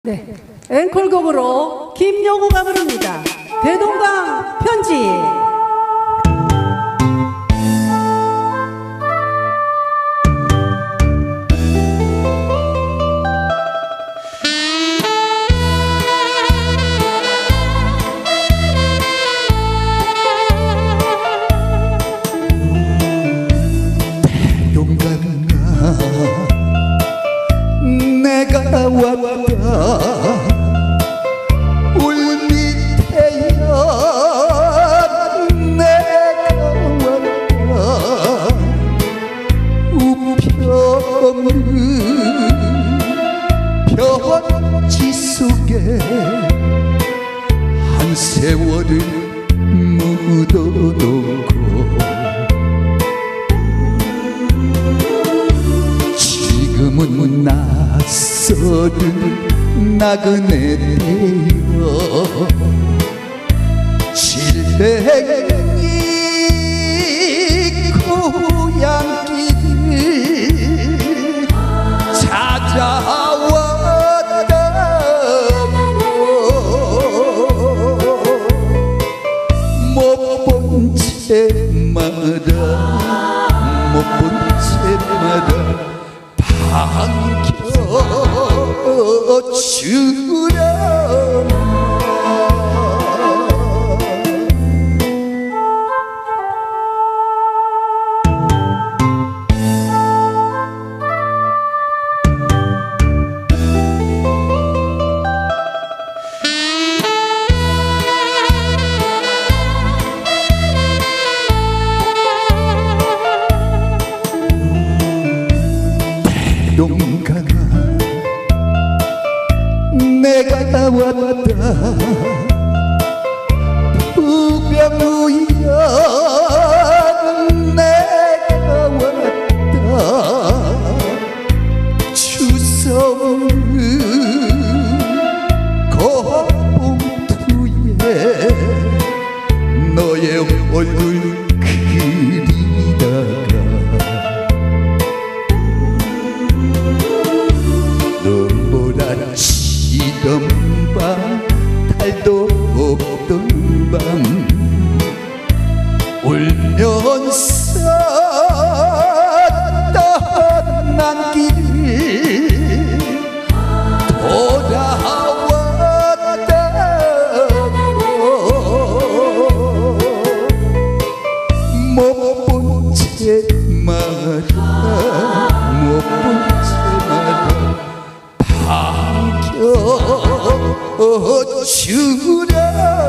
네, 앵콜곡으로 김여구가 부릅니다. 대동강 편지. 대동강아 내가 왔다 울밑에야 내가 왔다 우편은 편지 속에 한 세월을 묻어놓고 지금은 낯설은 나그네되어 질팽이 고향길을 찾아왔다고 못 본 채마다 못 본 채마다 반겨주라. 대동강아 내가 왔다 부병우야 내가 왔다 추석은 거봉투에 너의 얼굴 그리다가 눈보라치던 밤 달도 없던 밤 울면서 떠난 길을 돌아왔다고 못 본 채마다 못 본 채마다 반겨주라.